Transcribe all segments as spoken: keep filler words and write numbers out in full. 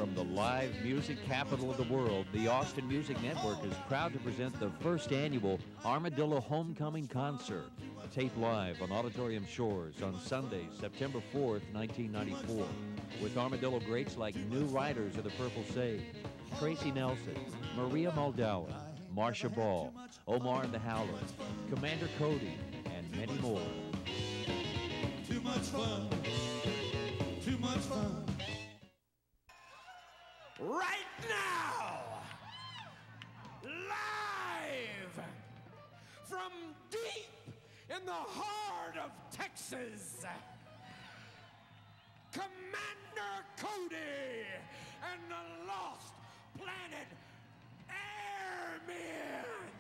From the live music capital of the world, the Austin Music Network is proud to present the first annual Armadillo Homecoming Concert, taped live on Auditorium Shores on Sunday, September fourth, nineteen ninety-four, with Armadillo greats like new riders of the Purple Sage, Tracy Nelson, Maria Muldower, Marcia Ball, Omar and the Howlers, Commander Cody, and many more. Too much fun, too much fun. Right now, live from deep in the heart of Texas, Commander Cody and the Lost Planet Airmen.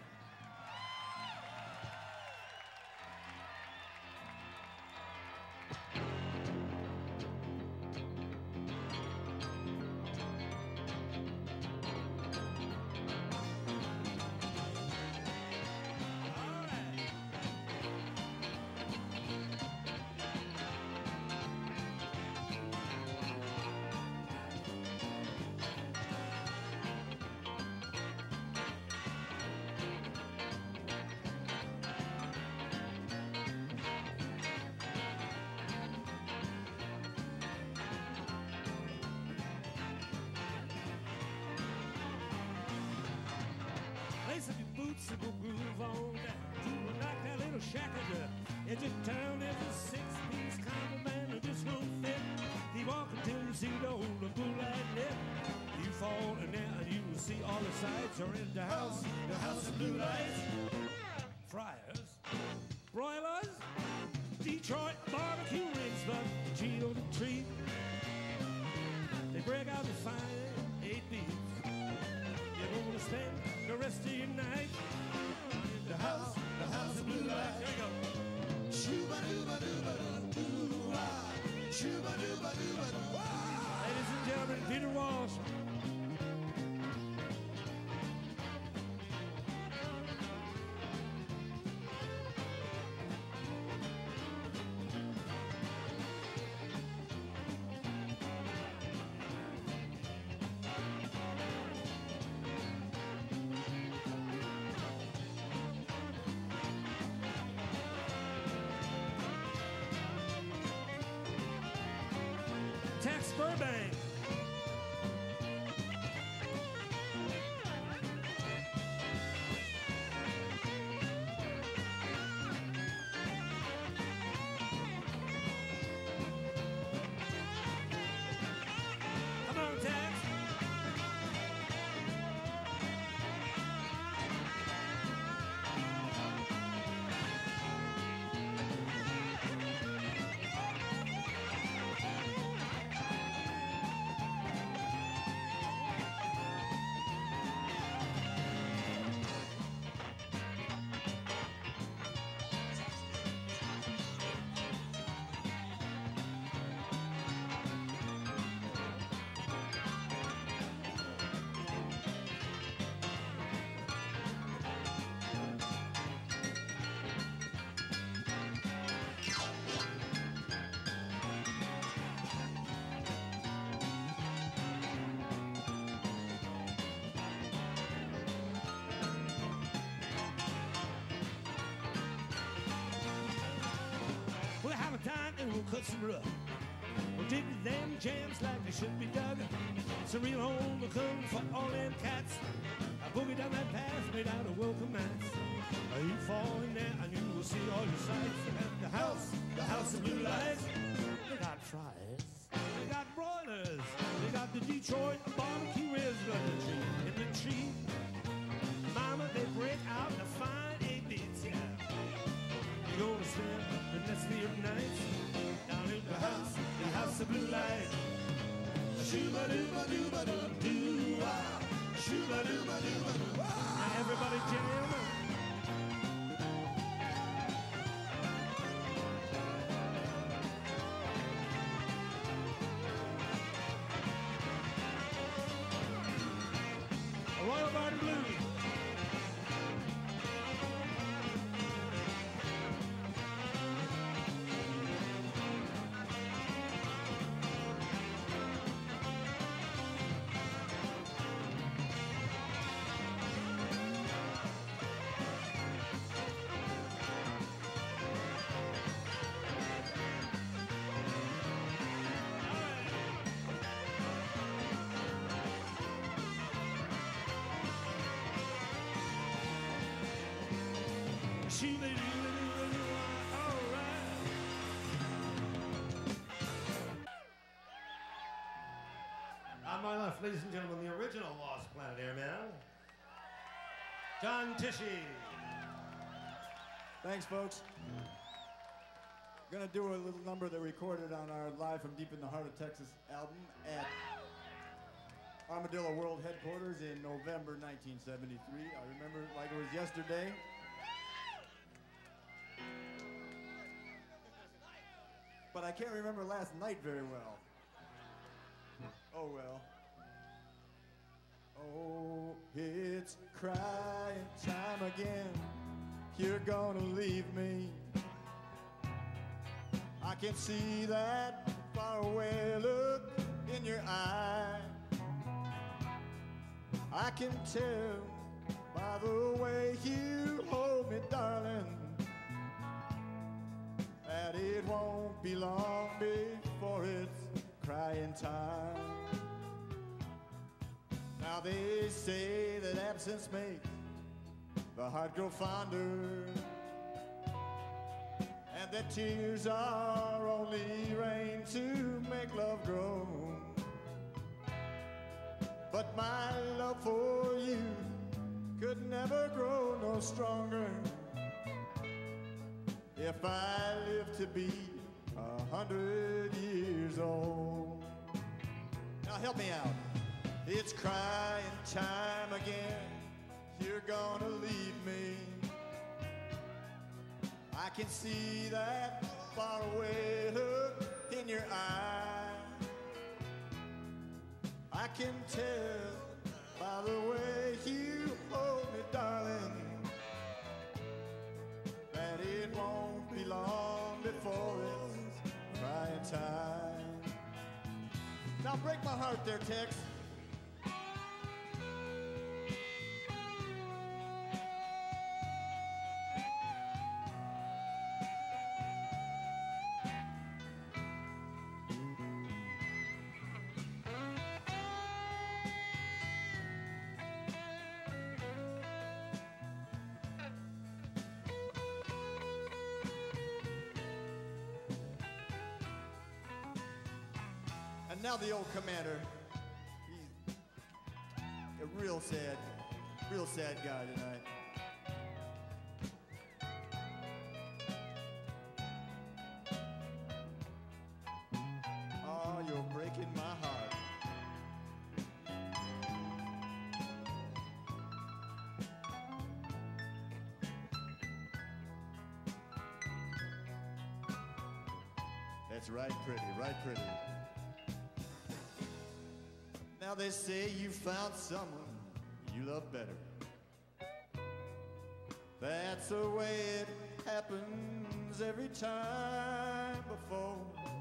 Lace up your boots and go groove on down to a knock that little shack at the edge of town. There's a six-piece contraband that just won't fit. Keep walking till you see the old blue light lit. You fall in there and you will see all the sights are in the house, the house of blue lights. Fryers, broilers, Detroit barbecue ribs, but cheat on the treat. They break out the fine eight beats. You're gonna spend the rest of your night in the house, the house of blue lights. Here we go. Shoo-ba-doo-ba-doo-ba-doo-doo-wah. Shoo-ba-doo-ba-doo-ba-doo-wah. Ladies and gentlemen, Peter Walsh. Tex Burbank. Come on, Tex. We'll have a time and we'll cut some rough. We'll dig them jams like they should be dug. It's a real homecoming for all them cats. I boogie down that path made out of welcome mats. You fall in there and you will see all your sights. And the house, the house of blue lights. They got fries, they got broilers, they got the Detroit barbecue ribs, but the tree in the tree. Mama, they break out the fine eight beats, yeah. You're gonna spend the next few nights down in the house, the house of blue light. Shoo-ba-doo-ba-doo-ba-doo-doo-wah. Shoo-ba-doo-ba-doo-ba-doo-wah. Now everybody jam. Royal Garden Blues. my left, ladies and gentlemen, the original Lost Planet Airman, John Tishy. Thanks, folks. We're gonna do a little number that we recorded on our Live from Deep in the Heart of Texas album at Armadillo World Headquarters in November nineteen seventy-three. I remember it like it was yesterday. But I can't remember last night very well. Oh well. Oh, it's crying time again. You're gonna leave me. I can see that faraway look in your eye. I can tell by the way you hold me, darling, that it won't be long before it's crying time. Now they say that absence makes the heart grow fonder, and that tears are only rain to make love grow. But my love for you could never grow no stronger if I live to be a hundred years old. Now help me out. It's crying time again. You're gonna leave me. I can see that faraway look in your eye. I can tell by the way you hold me, darling, that it won't be long before it's crying time. Now break my heart there, Tex. And now the old commander, he's a real sad, real sad guy tonight. Oh, you're breaking my heart. That's right pretty, right pretty. Now they say you found someone you love better. That's the way it happens every time before.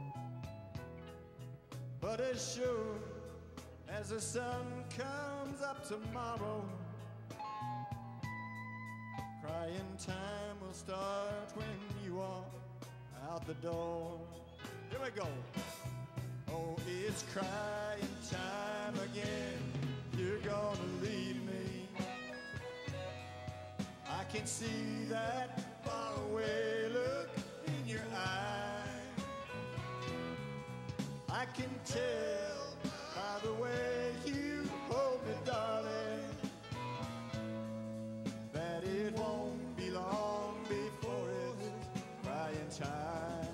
But as sure as the sun comes up tomorrow, crying time will start when you walk out the door. Here we go. Oh, it's crying time again. You're gonna leave me. I can see that faraway look in your eye. I can tell by the way you hold me, darling, that it won't be long before it's crying time.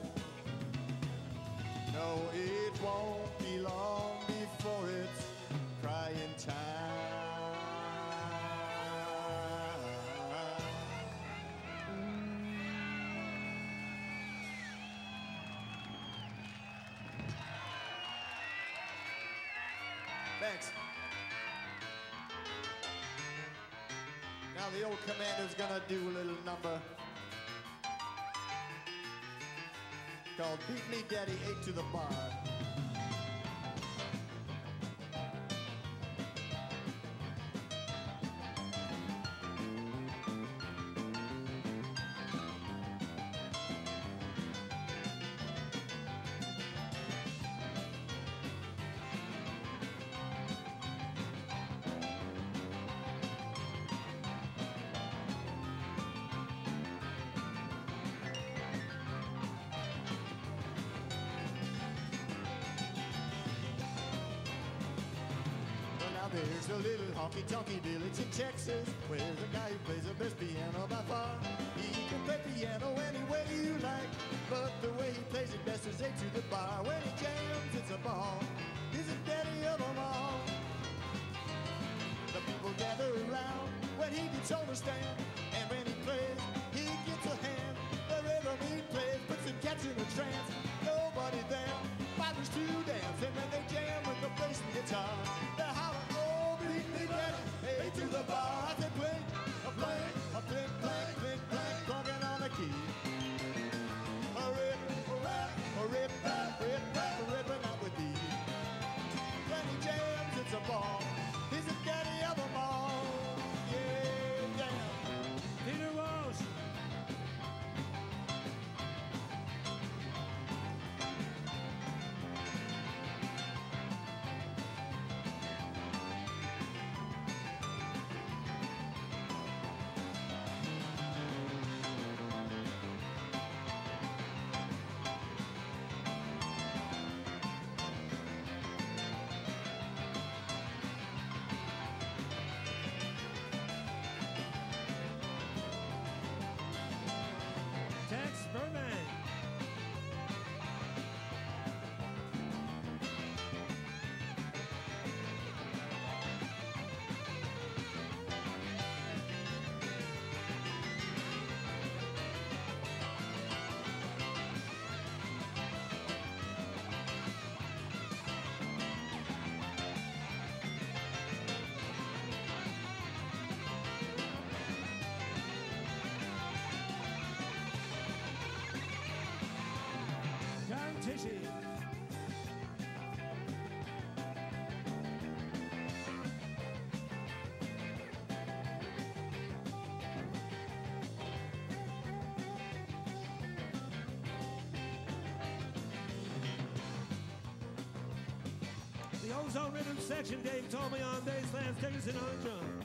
No, it won't be long before it's crying time. Thanks. Now the old commander's gonna do a little number called Beat Me Daddy Eight to the Bar. there's a little honky-tonky village in Texas where the guy who plays the best piano by far. He can play piano any way you like, but the way he plays it best is eight to the bar. When he jams, it's a ball. He's the daddy of them all. The people gather around when he gets on the stand, and when he plays, he gets a hand. The rhythm he plays puts them cats in a trance. Nobody there bothers to dance, and when they jam with the bass and guitar, they holler, oh, beat me daddy, hey, to the bar. I said, play, a play, a play, play, play, play, plunking on the key. A rip, a rap, a rip, rap, rip, rap, a ripping out with thee. When he jams, it's a ball. He's the daddy of them all. Yeah, yeah. Peter Walsh. Tex Burbank. John Tishy. The Ozone Rhythm Section, Dave told me on bass, Lance Dickinson on drum.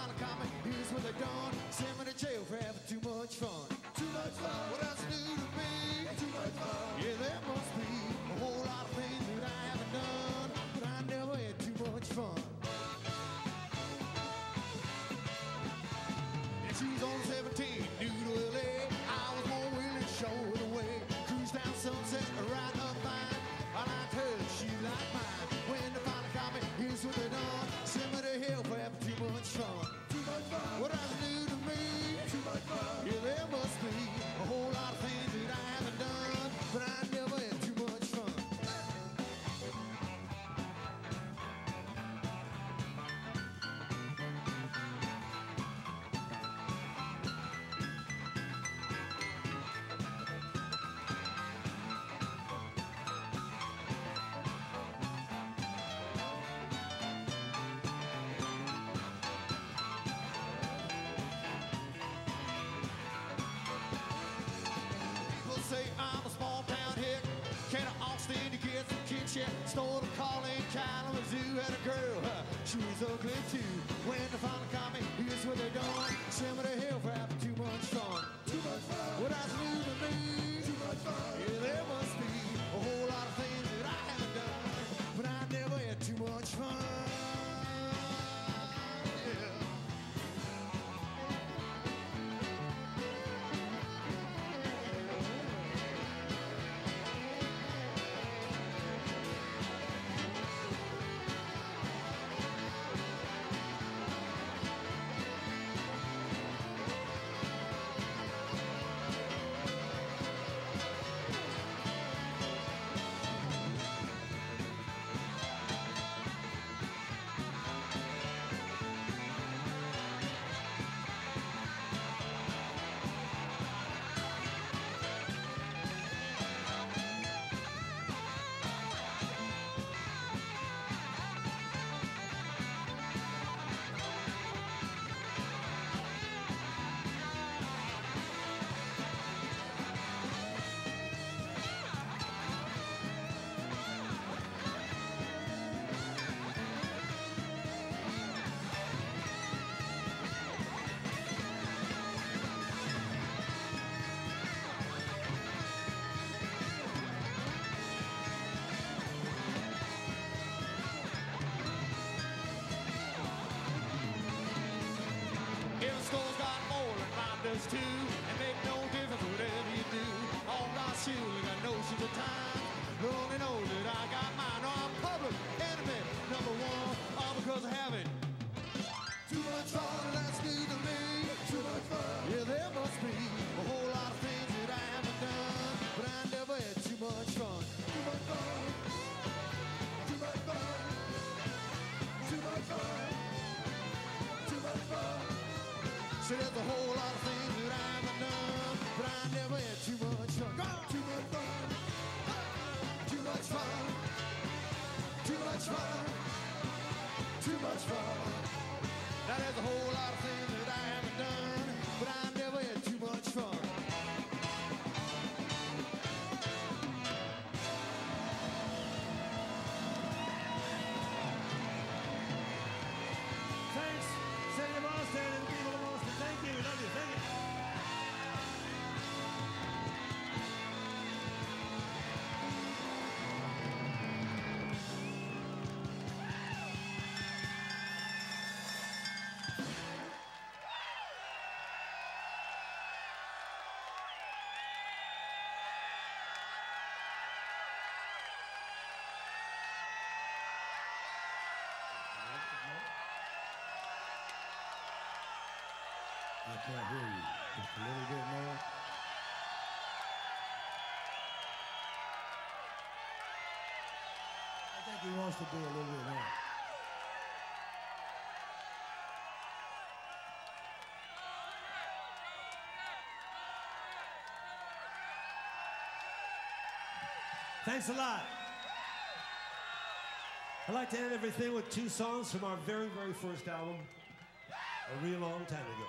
finally caught me, here's what they done. Sent me to jail for having too much fun. Too much fun. What else do to me? Too much fun. Yeah, there must be a whole lot of things that I haven't done, but I never had too much fun. And she was only seventeen, new to L A. I was more willing to show her the way. Cruise down Sunset, right up mine. I liked her, she liked mine. When they finally caught me, here's what they done. Sent me to hell for having too much fun. Too much fun. What does it do to me? Too much fun. Yeah, there must be a whole lot of things that I haven't done, but I never had too much fun. People say I'm a small town hick. Can of Austin to get some kitchen. Stole a call in Kalamazoo. Had a girl, huh, she was ugly too. When they finally caught me, here's what they done. Sent me to hell for having too much fun. Too much fun. What I do to me? Too much fun. Yeah, there must be a whole lot of things that I haven't done, but I never had too much fun. Yeah. Every store's got more than mine does too. And make no difference whatever you do. All got shoes, got notions of time. Only know that I got mine. Oh, I'm public enemy number one. All because I have it. Too much fun, that's new to me. Too much fun. Yeah, there must be a whole lot of things that I haven't done, but I never had too much fun. Too much fun. Too much fun. Too much fun. Too much fun. See, there's a whole lot of things that I haven't done, but I never had too much fun. Too much fun. Too much fun. Too much fun. Too much fun. Now there's a whole lot of things that I haven't done, but I never had too much fun. Thanks, City of Austin and the people of Austin. Thank you. We love you. Thank you. I can't hear you. Just a little bit more. I think he wants to do a little bit more. Thanks a lot. I'd like to end everything with two songs from our very, very first album, a real long time ago.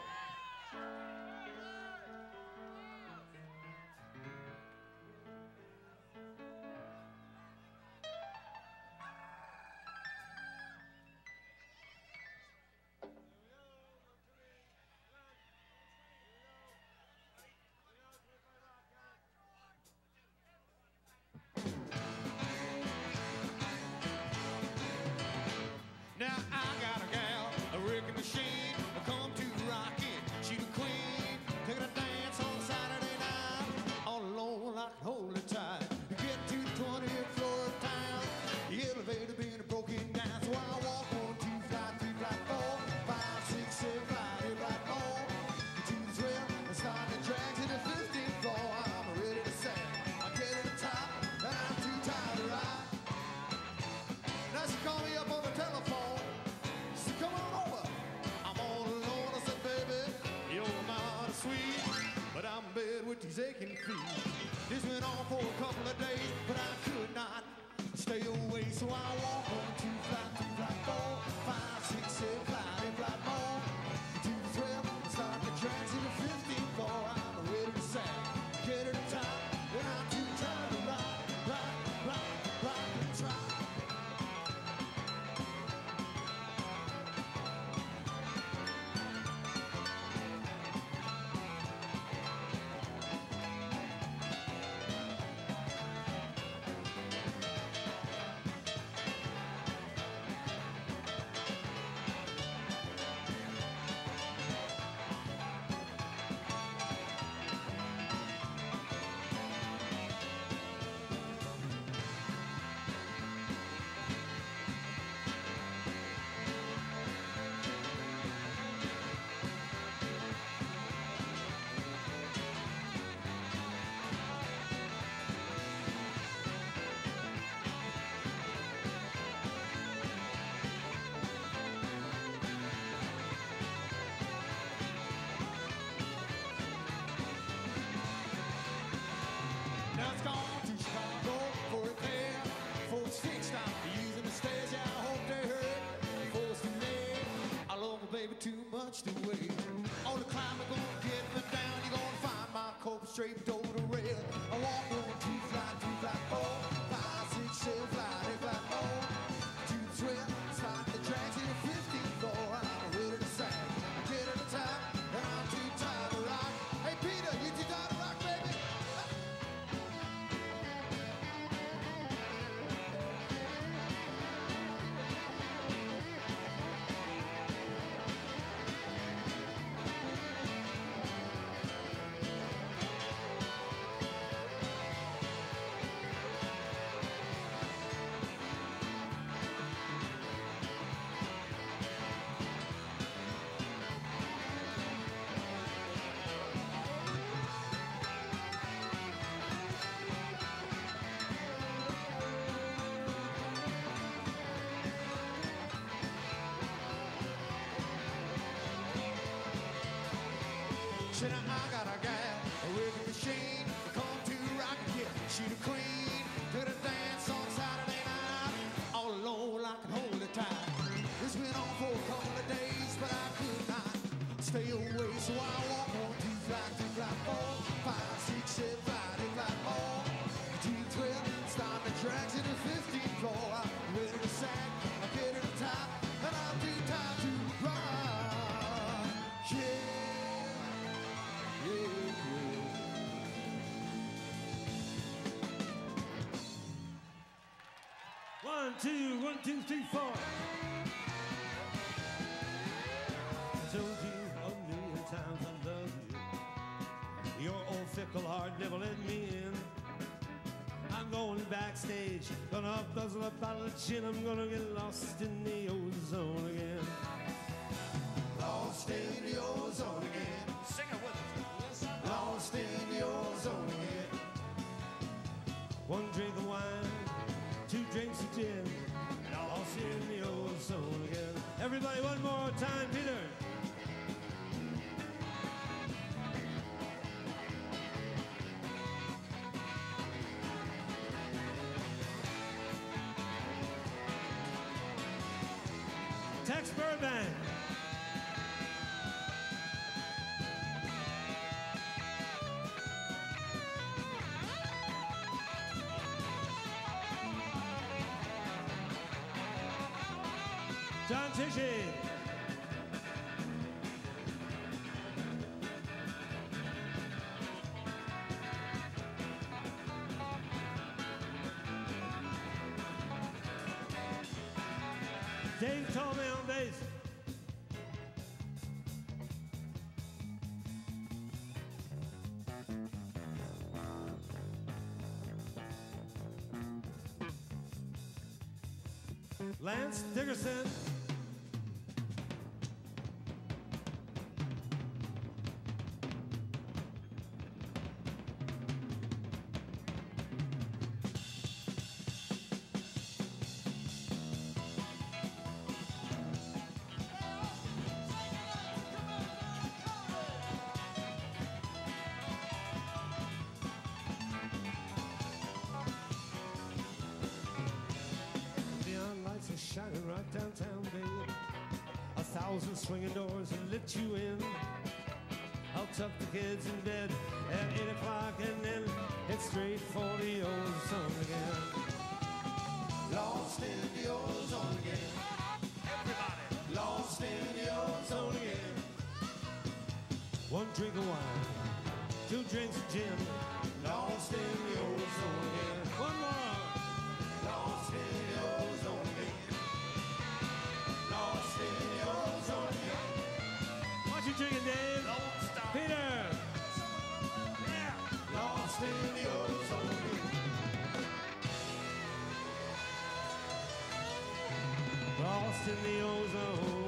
two. This went on for a couple of days, but I could not stay away, so I walked on two flat, two flat, four, five, six, seven, flat, eight, flat, more. To the twelve, start the tracks in the fifteen floor. I'm ready to sack, get to the top, and I'm too tired to rock, rock, rock, rock, and try. Now it's gone to Chicago for it there. Folks fixed out using the stairs, yeah, I hope they heard. Before it's too late, I love my baby too much to wait. On the climb, I'm gonna get me down. You're gonna find my coat straight over the rail. I walk on two flat, two flat, four, five, six, seven, flat, eight, flat, more. Two, twelve, start the tracks in the fifteenth floor. I'm ready to sack, I get to the top, and I'm too tired to rock. Hey Peter, you too tired to rock, baby? Said I got a gal, a wicked machine, come to rock and get. She the queen, to the dance on Saturday night. All alone, I can hold it tight. This went on for a couple of days, but I could not stay away, so I walk on two flat, two flat, four, five, six, seven, flat, eight, flat, more. Two, twelve, start the tracks in the fifteenth floor. I'm ready to sack, I get to the top, and I'm too tired to rock. Yeah. One, two, one, two, three, four. I told you a million times I love you. Your old fickle heart never let me in. I'm going backstage, gonna guzzle up out of the chin. I'm gonna get lost in the ozone again. Lost in the ozone again. Sing it with us. Lost in the ozone again. One drink of wine, two drinks of gin, lost in the ozone again. Everybody, one more time, Peter. Tex Burbank. John Tishy. Dave Tomei on bass. Lance Dickerson. thousand swinging doors and let you in. I'll tuck the kids in bed at eight o'clock and then head straight for the ozone again. Lost in the ozone again. Everybody. Lost in the ozone again. One drink of wine, two drinks of gin. Lost in the ozone again. One more. Lost in the ozone again. Lost in the ozone again. What you drinking, Dave? Don't stop. Peter. Yeah. Lost in the ozone again. Lost in the ozone.